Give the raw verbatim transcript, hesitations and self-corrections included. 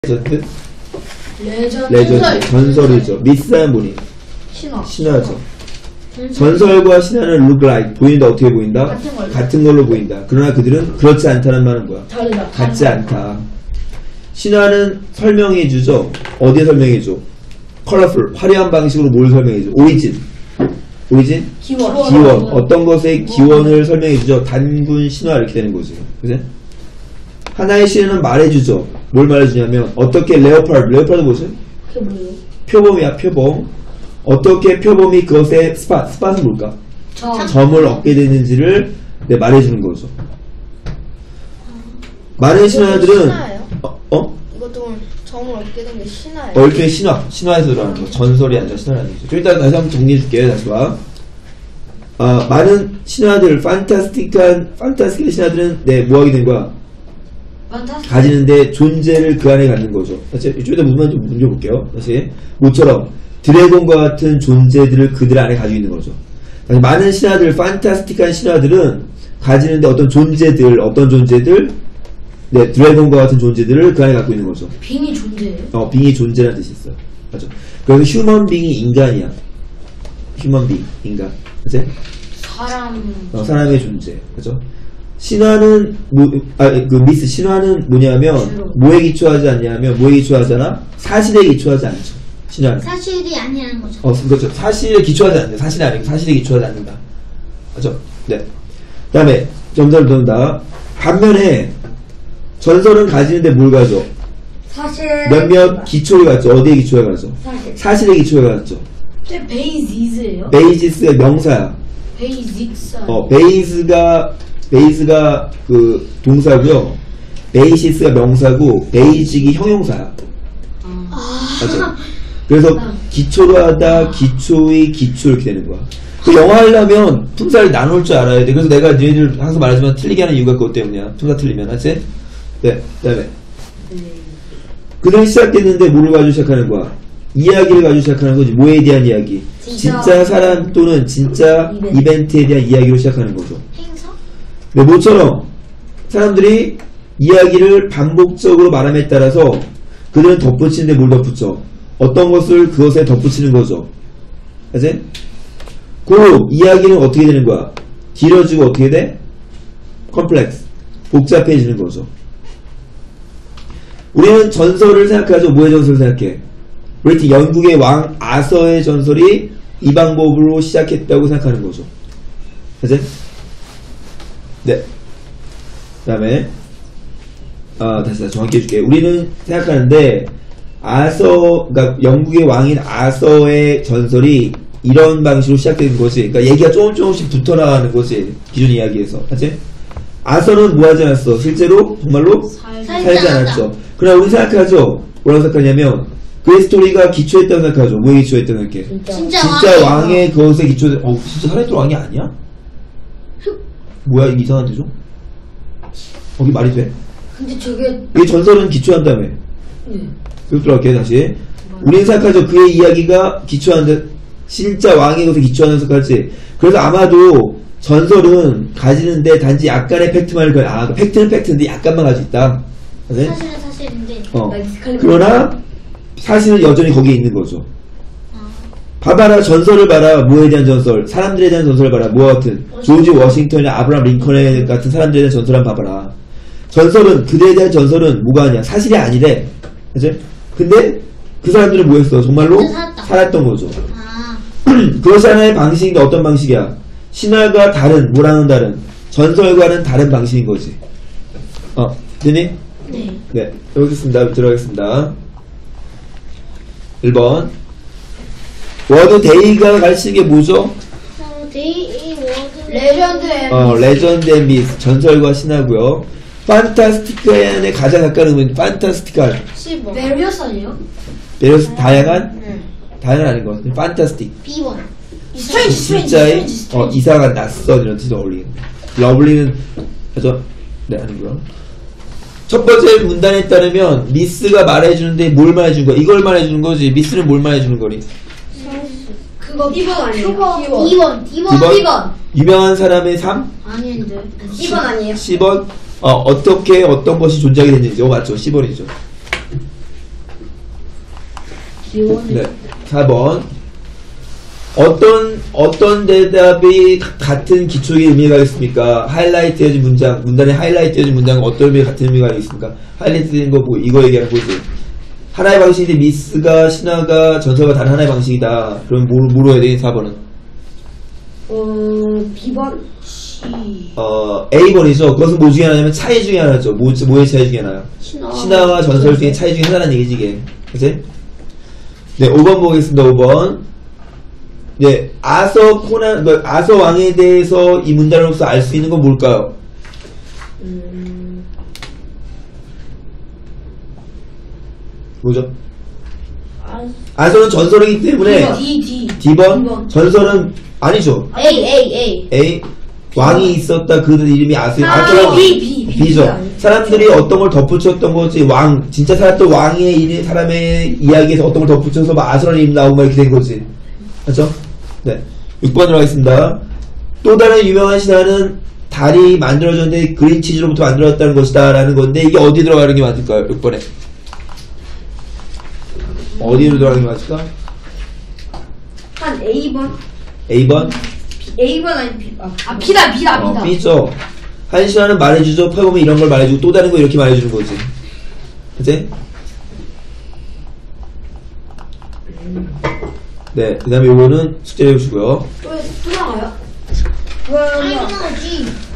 레전드? 레전드. 레전드. 전설이죠. 미스한 분이. 신화. 신화죠. 전설과 신화는 look like. 보인다. 어떻게 보인다? 같은 걸로. 같은 걸로 보인다. 그러나 그들은 그렇지 않다는 말은 뭐야? 다르다. 같지 않다. 신화는 설명해주죠. 어디에 설명해줘? 컬러풀. 화려한 방식으로 뭘 설명해줘? 오리진. 오리진? 기원. 기원. 어떤 것의 기원을 설명해주죠. 단군 신화 이렇게 되는 거지. 그죠? 하나의 신화는 말해주죠. 뭘 말해주냐면 어떻게 레오파드. 레오파드 뭐지? 그게 뭐예요? 표범이야. 표범. 어떻게 표범이 그것의 스팟. 스팟은 뭘까? 점. 점을 얻게 되는지를 네, 말해주는 거죠. 많은 신화들은 신화예요? 어? 어? 이것도 점을 얻게 된 게 신화예요. 어, 일종의 신화. 신화에서 들어가는 거. 전설이 아니라 신화라는 거죠. 좀 일단 다시 한번 정리해줄게요. 다시 봐. 아, 많은 신화들, 판타스틱한, 판타스틱한 신화들은, 네, 뭐 하게 된 거야? 판타스틱. 가지는데 존재를 그 안에 갖는 거죠. 다시, 이쪽에다 문만 좀 문제볼게요. 다시. 모처럼, 드래곤과 같은 존재들을 그들 안에 가지고 있는 거죠. 다시, 많은 신화들, 판타스틱한 신화들은 가지는데 어떤 존재들, 어떤 존재들, 네, 드래곤과 같은 존재들을 그 안에 갖고 있는 거죠. 빙이 존재예요? 어, 빙이 존재라는 뜻이 있어요. 맞죠? 그래서 휴먼 빙이 인간이야. 휴먼 빙, 인간. 그치? 사람. 어, 사람의 존재. 그죠? 신화는, 뭐, 아, 그 미스, 신화는 뭐냐면, 주로. 뭐에 기초하지 않냐면, 뭐에 기초하잖아? 사실에 기초하지 않죠. 신화는. 사실이 아니라는 거죠. 어, 그렇죠. 사실에 기초하지 않는다. 사실이 아니고, 사실에 기초하지 않는다. 맞죠? 네. 그 다음에, 점점 더다 반면에, 전설은 가지는데 뭘 가져? 사실. 몇몇 기초를 갖죠. 어디에 기초를 가져? 사실. 사실에 기초를 갖죠. 제 베이지스예요? 베이지스가 명사야. 베이직스. 어, 베이스가, 베이스가 그 동사고요. 베이시스가 명사고, 베이직이 형용사야. 아. 맞죠? 그래서 기초로 하다, 기초의 기초 이렇게 되는 거야. 그 영어 하려면 품사를 나눌 줄 알아야 돼. 그래서 내가 너희들 항상 말하지만 틀리게 하는 이유가 그것 때문이야. 품사 틀리면. 알지? 네, 그 다음에. 그들이 시작됐는데 뭐를 가지고 시작하는 거야? 이야기를 가지고 시작하는 거지. 뭐에 대한 이야기? 진짜, 진짜 사람 또는 진짜 이벤트. 이벤트에 대한 이야기로 시작하는 거죠. 행사? 네, 모처럼 사람들이 이야기를 반복적으로 말함에 따라서 그들은 덧붙이는데 뭘 덧붙여? 어떤 것을 그것에 덧붙이는 거죠. 알지? 그 이야기는 어떻게 되는 거야? 길어지고 어떻게 돼? 컴플렉스. 복잡해지는 거죠. 우리는 전설을 생각하죠. 뭐의 전설을 생각해? 우리 영국의 왕 아서의 전설이 이 방법으로 시작했다고 생각하는 거죠. 그치? 네. 그 다음에 아, 다시 다시 정확히 해줄게. 우리는 생각하는데 아서, 그러니까 영국의 왕인 아서의 전설이 이런 방식으로 시작된 거지. 그러니까 얘기가 조금 조금씩 붙어나가는 거지. 기존 이야기에서. 그치? 아서는 뭐 하지 않았어? 실제로 정말로 살. 살지 않았죠. 그러나 우리 생각하죠. 뭐라고 생각하냐면 그의 스토리가 기초했다고 생각하죠. 뭐에 기초했다고 생각해? 진짜. 진짜, 진짜 왕이에요. 왕의 그것에 기초. 어, 진짜 살아있던 왕이 아니야? 뭐야 이게 이상한데 좀? 거기 말이 돼? 근데 저게. 이게 전설은 기초한다며. 네. 그것도 들어갈게 다시. 우리는 생각하죠. 그의 이야기가 기초한다. 진짜 왕의 것에 기초하는 것까지. 그래서 아마도 전설은 가지는데 단지 약간의 팩트만을 가. 아, 팩트는 팩트인데 약간만 가지고 있다. 네? 사실은 사실인데. 어. 엑스칼리버. 그러나 사실은 여전히 거기에 있는 거죠. 아, 봐봐라. 전설을 봐라. 뭐에 대한 전설? 사람들에 대한 전설을 봐라. 뭐와 같은? 조지 워싱턴이나 아브라함 링컨에 같은 사람들에 대한 전설 한번 봐봐라. 전설은 그들에 대한 전설은 뭐가 아니야? 사실이 아니래. 그치? 근데 그 사람들은 뭐 했어? 정말로 진짜 살았다. 살았던 거죠. 아, 그것이 하나의 방식인데 어떤 방식이야? 신화가 다른, 뭐라는 다른? 전설과는 다른 방식인 거지. 어, 되니? 네. 네, 해보겠습니다. 들어가겠습니다. 일 번. 워드 데이가 가르치는 게 뭐죠? 어, 데이 워드. 레전드 앤. 어, 레전드 앤 미스, 전설과 신화고요. 판타스티크에 가장 가까운 건 판타스티컬. 십오. 메리어스 아니에요? 베리어스 다양한? 응. 다양한 아닌 것 같아요. 판타스틱. 비 원. 스트레인지, 스트레인지, 진짜의 스트레인지, 스트레인지. 어, 이상한 낯선 이런 뜻이 어울리는. 러블리는 하죠. 네, 아니고요. 첫 번째 문단에 따르면 미스가 말해주는데 뭘 말해주는 거야? 이걸 말해주는 거지. 미스는 뭘 말해주는 거니? 그거 띠번 아니에요? 띠번. 띠번. 비 원. 비 원. 띠번? 띠번. 유명한 사람의 삶? 아닌데. 십 번 아니에요? 십 번. 어, 어떻게 어떤 것이 존재하게 됐는지. 어, 맞죠. 십 번이죠. 지원을. 네. 사 번. 어떤, 어떤 대답이 가- 같은 기초의 의미가 있습니까? 하이라이트해진 문장, 문단에 하이라이트해진 문장은 어떤 의미 같은 의미가 있습니까? 하이라이트된 거 뭐, 이거 얘기하는 거지. 하나의 방식인데 미스가, 신화가, 전설과 다른 하나의 방식이다. 그럼 뭐, 뭐로 해야 되니? 사 번은? 어, B번 C. 어, A 번이죠. 그것은 뭐 중에 하나냐면 차이 중에 하나죠. 뭐, 뭐의 차이 중에 하나요? 신화. 신화와 전설 중에 차이 중에 하나라는 얘기지, 이게. 그치? 네, 오 번 보겠습니다, 오 번. 네, 아서 코난, 그 아서 왕에 대해서 이 문단으로서 알 수 있는 건 뭘까요? 음, 뭐죠? 아, 아서는 전설이기 때문에 D, D. D번, D번. 전설은 아니죠. A, A, A. A, 왕이 있었다. 그 이름이 아서, 아, 아서라고. B, B, B. B죠. 아니에요. 사람들이 어떤 걸 덧붙였던 거지. 왕, 진짜 살았던 왕의 이름, 사람의 이야기에서 어떤 걸 덧붙여서 막 아서라는 이름 나오고 막 이렇게 된 거지. 맞죠? 네. 육 번으로 가겠습니다. 또 다른 유명한 신화는 달이 만들어졌는데 그린치즈로부터 만들어졌다는 것이다. 라는 건데, 이게 어디 들어가는 게 맞을까요? 육 번에. 어디로 들어가는 게 맞을까? 한 A번. A번? A번 아니 B. 아, 아 B다, B다, 어, B다. B죠. 한 시간은 말해주죠. 팔 보면 이런 걸 말해주고 또 다른 거 이렇게 말해주는 거지. 그치? 네, 그 다음에 요거는 숙제를 해주시고요. 또, 또 나가요? 아니 와, 나오지.